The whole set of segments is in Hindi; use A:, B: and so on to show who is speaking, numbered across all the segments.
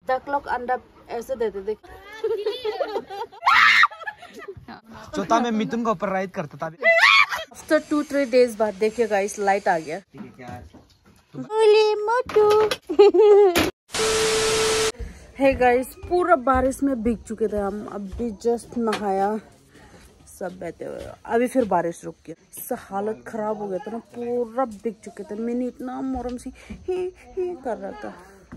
A: 10 लोग अंडा ऐसे देते देख।
B: चौथा में मिथुन को ऊपर राइड करता था।
A: आफ्टर 2-3 डेज बाद देखिए गाइस लाइट आ गया। हे गाइस पूरा बारिश में भीग चुके थे हम, अभी जस्ट नहाया सब बहते हुए, अभी फिर बारिश रुक गया। इससे हालत खराब हो गया था ना, पूरा भीग चुके थे। मैंने इतना मोरम से ही कर रहा था।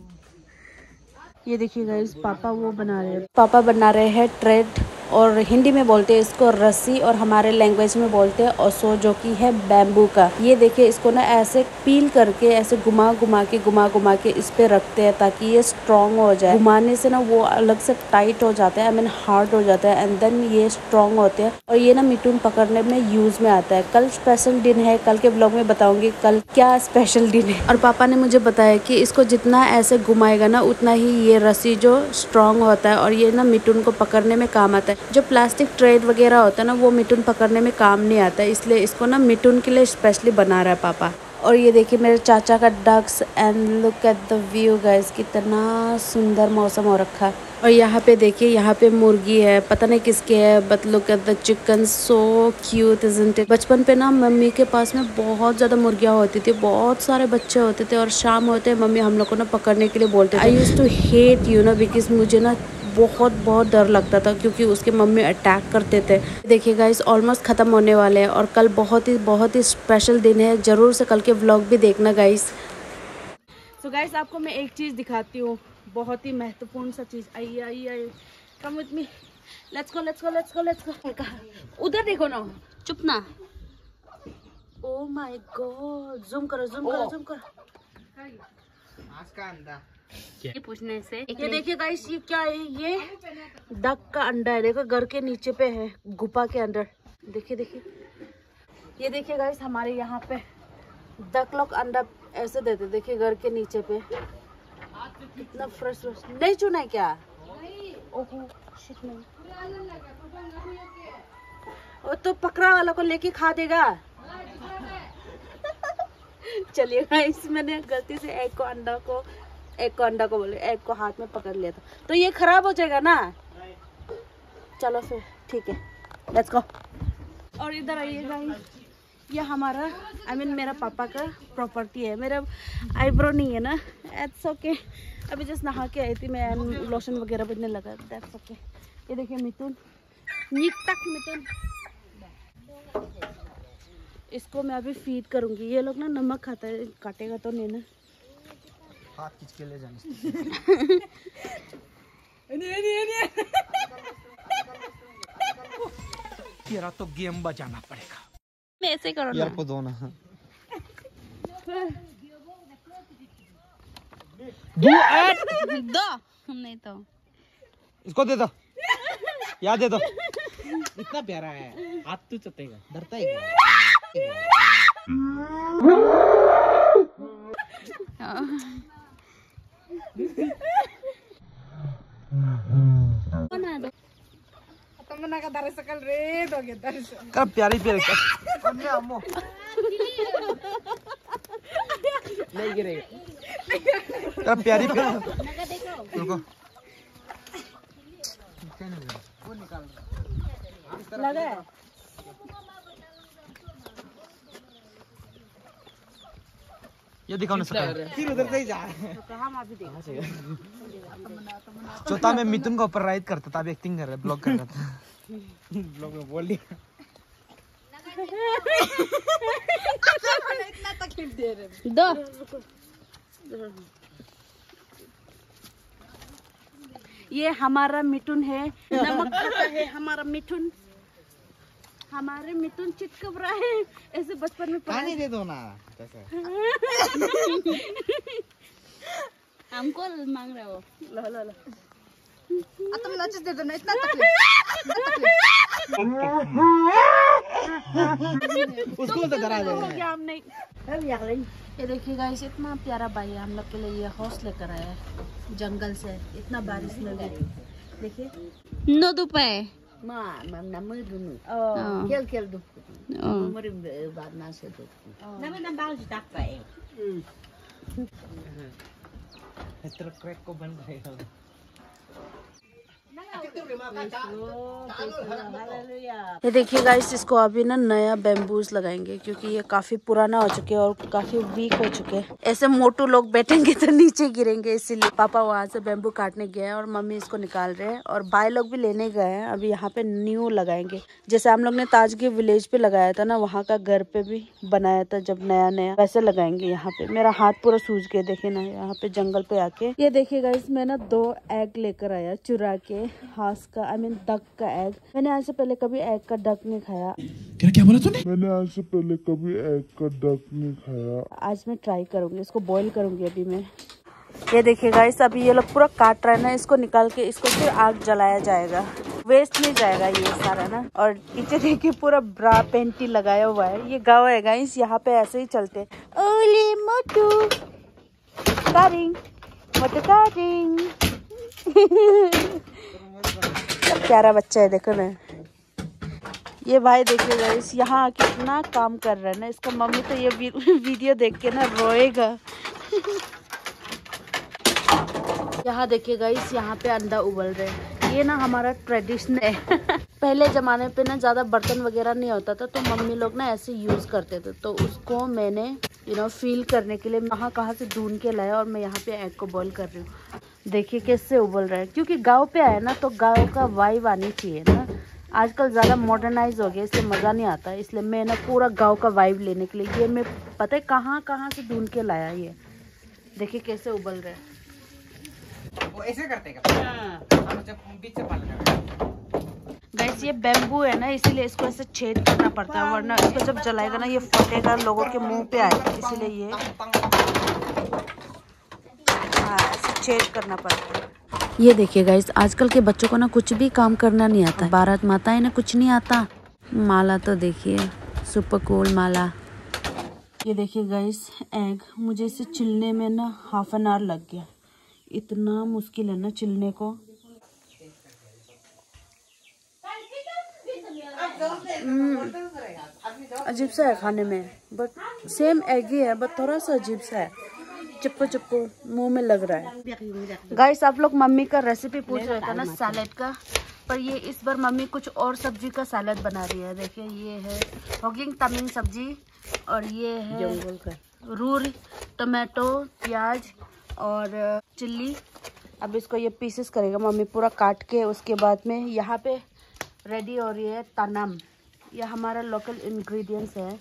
A: ये देखिए गाइस पापा वो बना रहे हैं, पापा बना रहे हैं ट्रेड, और हिंदी में बोलते हैं इसको रस्सी, और हमारे लैंग्वेज में बोलते हैं ओसो, जो कि है बैम्बू का। ये देखिए इसको ना ऐसे पील करके ऐसे घुमा घुमा के इस पे रखते हैं ताकि ये स्ट्रॉन्ग हो जाए। घुमाने से ना वो अलग से टाइट हो जाता है, आई मीन हार्ड हो जाता है, एंड देन ये स्ट्रॉन्ग होते हैं। और ये ना मिथुन पकड़ने में यूज में आता है। कल स्पेशल दिन है, कल के ब्लॉग में बताऊंगी कल क्या स्पेशल दिन है। और पापा ने मुझे बताया कि इसको जितना ऐसे घुमाएगा ना उतना ही ये रस्सी जो स्ट्रॉन्ग होता है, और ये ना मिथुन को पकड़ने में काम आता है। जो प्लास्टिक ट्रेड वगैरह होता है ना वो मिथुन पकड़ने में काम नहीं आता है, इसलिए इसको ना मिथुन के लिए स्पेशली बना रहा है पापा। और ये देखिए मेरे चाचा का ducks, and look at the view guys, कितना सुंदर मौसम हो रखा है। और यहाँ पे देखिए यहाँ पे मुर्गी है, पता नहीं किसके है, but look at the chicken, so cute isn't it. बचपन पे ना मम्मी के पास में बहुत ज़्यादा मुर्गियाँ होती थी, बहुत सारे बच्चे होते थे, और शाम होते मम्मी हम लोग को ना पकड़ने के लिए बोलते थे। I used to hate you know, because मुझे ना बहुत डर लगता था क्योंकि उसके मम्मी अटैक करते थे। देखिए गाइस ऑलमोस्ट ख़त्म होने वाले हैं, और कल बहुत ही स्पेशल दिन है। ज़रूर से कल के व्लॉग भी देखना गाइस। सो गाइस आपको मैं एक चीज़ दिखाती हूँ, बहुत ही महत्वपूर्ण सा चीज़। आइए come with me, let's go. उधर देखो ना, चुप ना। ओ माय गॉड, जूम करो।
B: आज का अंडा
A: ये पूछने से ये देखिए गाइस, ये क्या है? ये डक का अंडा है। देखो घर के नीचे पे है, गुफा के अंदर। देखिए ये देखिए गाइस, हमारे यहाँ पे 10 लोग अंडा ऐसे देते। देखिए घर के नीचे पे कितना फ्रेश नहीं चुना है क्या? ओहो शिट, नहीं वो तो पकड़ा वाला को लेके खा देगा। चलिए गाइस, मैंने गलती से एक को अंडा को बोले, एक को हाथ में पकड़ लिया था, तो ये खराब हो जाएगा ना। चलो फिर ठीक है, लेट्स गो। और इधर आइए गाइस, ये हमारा मेरा पापा का प्रॉपर्टी है। मेरा आईब्रो नहीं है ना, इट्स ओके। अभी जस्ट नहा के आई थी मैं, लोशन वगैरह बनने लगा, दैट्स ओके। ये देखिए मिथुन, मिथुन, इसको मैं अभी फीड करूंगी। ये लोग ना नमक खाता है, काटेगा तो नहीं ना,
B: हाथ खींच के ले जाने। तेरा तो गेम बजाना पड़ेगा।
A: मैं ऐसे करो ना,
B: यार को दो ना।
A: दो नहीं तो
B: इसको दे दो, याद दे दो। इतना प्यारा है, हाथ तो चटेगा, डरता ही क्या प्यारी नहीं गिरेगा, क्या प्यारी रुको
A: लगा है।
B: ये दिखाओ ना, फिर उधर से ही जा।
A: हम अभी देख,
B: चौथा में मिथुन को ऊपर राइड करता था, अभी एक्टिंग कर रहा है, ब्लॉग कर रहा था। ब्लॉग में बोल दिया। इतना तकलीफ दे रहे दो। ये हमारा मिथुन है, नमक खाता है हमारा मिथुन। हमारे मिथुन चिटकब रहा है ऐसे, बचपन में पानी दे दो ना कैसे।
A: हमको मांग रहे हो, लो
C: तुम नच दे दो ना, इतना तकलीफ।
B: उसको तो डरा दो।
A: हम नहीं। ये देखिए गाइस, इतना प्यारा भाई है हम लोग के लिए, ये हौस लेकर आया है जंगल से, इतना बारिश में भी। देखिए नो दुपाए
C: Namanya dulu.
A: Oh.
C: Kel du.
A: Oh.
C: Mari baad na se du.
A: Nama nambang jitak pa eh.
D: Crack को बन रहेगा।
A: ये देखिए गाइस, इसको अभी ना नया बैम्बूस लगाएंगे क्योंकि ये काफी पुराना हो चुके हैं और काफी वीक हो चुके हैं। ऐसे मोटू लोग बैठेंगे तो नीचे गिरेंगे, इसीलिए पापा वहाँ से बैम्बू काटने गए हैं और मम्मी इसको निकाल रहे हैं और भाई लोग भी लेने गए हैं। अभी यहाँ पे न्यू लगाएंगे, जैसे हम लोग ने ताजगी विलेज पे लगाया था ना, वहाँ का घर पे भी बनाया था जब नया नया, वैसे लगाएंगे यहाँ पे। मेरा हाथ पूरा सूज गया, देखे ना यहाँ पे जंगल पे आके। ये देखिए गाइस, मैं ना 2 एग लेकर आया चुरा के, हास का डक का एग। मैंने आज से पहले कभी एग का डक नहीं खाया।
E: क्या बोला तूने? मैंने आज से पहले कभी एग का डक नहीं खाया।
A: आज मैं ट्राई करूंगी, इसको बॉईल करूंगी अभी मैं। ये देखिए गाइस, अभी ये लोग पूरा काट रहे हैं ना, इसको निकाल के इसको फिर आग जलाया जाएगा, वेस्ट नहीं जाएगा ये सारा ना। और पीछे देखिए पूरा ब्रा पेंटी लगाया हुआ है। ये गाँव है गाइस, यहाँ पे ऐसे ही चलते। ओले मोटू कारिंग, मोटू कारिंग। प्यारा बच्चा है, देखो ना। ये भाई देखिए गाइस, यहाँ कितना काम कर रहा है ना। इसका मम्मी तो ये वीडियो देख के ना रोएगा। यहाँ देखिए गाइस, यहाँ पे अंडा उबल रहे हैं। ये ना हमारा ट्रेडिशन है। पहले जमाने पे ना ज्यादा बर्तन वगैरह नहीं होता था, तो मम्मी लोग ना ऐसे यूज करते थे। तो उसको मैंने फील करने के लिए कहाँ से ढूंढ के लाया और मैं यहाँ पे एग को बॉईल कर रही हूँ। देखिए कैसे उबल रहा है, क्योंकि गांव पे आए ना तो गांव का वाइब आनी चाहिए ना। आजकल ज़्यादा मॉडर्नाइज हो गया, इसलिए मज़ा नहीं आता। इसलिए मैं ना पूरा गांव का वाइब लेने के लिए ये मैं पता है कहाँ से ढूंढ के लाया। ये देखिए कैसे उबल रहा है।
D: वो ऐसे करते हैं
A: गाइस, ये बैम्बू है ना, इसीलिए इसको ऐसे छेद करना पड़ता है, वरना इसको जब जलाएगा ना ये फटेगा, लोगों के मुंह पे आएगा। इसीलिए ये ऐसे छेद करना पड़ता है। ये देखिए गाइस, आजकल के बच्चों को ना कुछ भी काम करना नहीं आता। भारत माता है ना, कुछ नहीं आता। माला तो देखिए, सुपर कूल माला। ये देखिए गाइस, एग मुझे इसे छिलने में ना ½ एन आवर लग गया। इतना मुश्किल है ना छिलने को। अजीब सा है खाने में, बट सेम एग ही है, बट थोड़ा सा अजीब सा है। चिपको मुंह में लग रहा है। गाइस, आप लोग मम्मी का रेसिपी पूछ रहे थे ना सैलेड का, पर ये इस बार मम्मी कुछ और सब्जी का सैलेड बना रही है। देखिए, ये है होगिंग तमिंग सब्जी और ये है रूर, टमाटो, प्याज और चिल्ली। अब इसको ये पीसेस करेगा मम्मी पूरा काट के। उसके बाद में यहाँ पे रेडी हो रही है तनम। यह हमारा लोकल इंग्रेडिएंट्स है।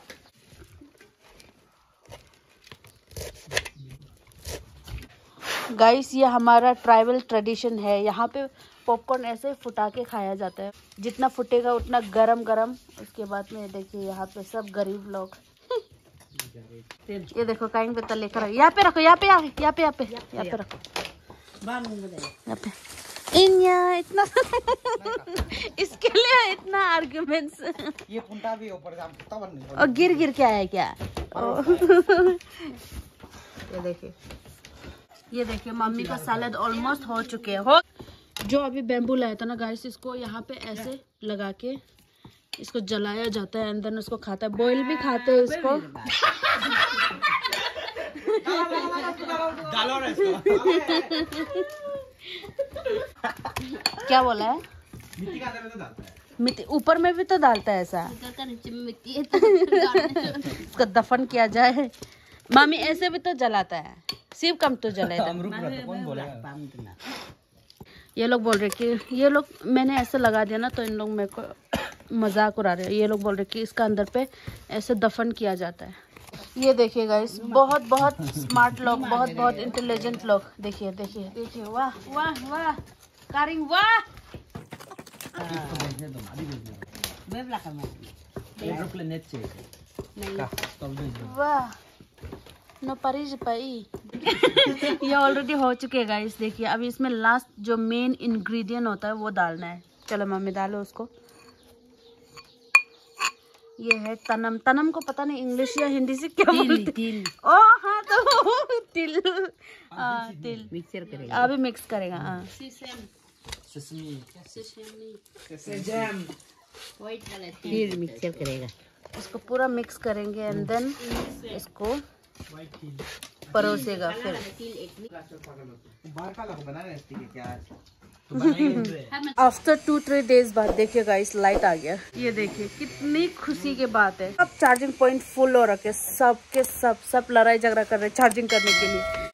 A: गाइस, ये हमारा ट्राइबल ट्रेडिशन है। यहाँ पे पॉपकॉर्न ऐसे फुटा के खाया जाता है, जितना फुटेगा उतना गरम गरम। उसके बाद में देखिए यहाँ पे सब गरीब लोग ये देखो काइन पे तले कर, यहाँ पे रखो, यहाँ पे रखो, यहाँ पे इतना इसके लिए इतना आर्गुमेंट्स।
D: ये पुंटा भी ऊपर
A: और गिर के आया क्या। ये देखिए मम्मी का सैलेड ऑलमोस्ट हो चुके हो। जो अभी बैम्बू लाया था ना गाइस, इसको यहाँ पे ऐसे लगा के इसको जलाया जाता है, अंदर उसको खाता है, बॉईल भी खाते हैं इसको। क्या बोला है?
D: मिट्टी का अंदर में तो डालता है।
A: मिट्टी ऊपर में भी तो डालता है ऐसा।
C: नीचे में मिट्टी है
A: इसको दफन किया जाए। मामी ऐसे भी तो जलाता है, सिर्फ कम तो जलाता है।
D: कौन बोला?
A: ये लोग बोल रहे कि ये लोग मैंने ऐसे लगा दिया ना, तो इन लोग मेरे को मजाक उड़ा रहे हैं। ये लोग बोल रहे कि इसका अंदर पे ऐसे दफन किया जाता है। ये देखिए गाइस, बहुत स्मार्ट लोग, बहुत इंटेलिजेंट लोग। देखिए वाह वाह वाह कारिंग वाह। वाह नो परिज पाई। ये ऑलरेडी हो चुके हैं गाइस। देखिए अभी इसमें लास्ट जो मेन इंग्रेडिएंट होता है वो डालना है। चलो मम्मी डालो उसको। ये है तनम। तनम को पता नहीं इंग्लिश या हिंदी से क्या बोलते? तिल। ओ हाँ, तो तिल। तिल मिक्सर करेगा, अभी मिक्स करेगा। हाँ,
C: फिर मिक्सर करेगा।
A: इसको पूरा मिक्स करेंगे एंड देन इसको परोसेगा फिर।
D: बाहर का लोग बना रहे हैं क्या आज?
A: आफ्टर 2-3 डेज बाद देखिए गाइस लाइट आ गया। ये देखिए कितनी खुशी की बात है। अब चार्जिंग पॉइंट फुल हो रखे, सब के सब लड़ाई झगड़ा कर रहे चार्जिंग करने के लिए।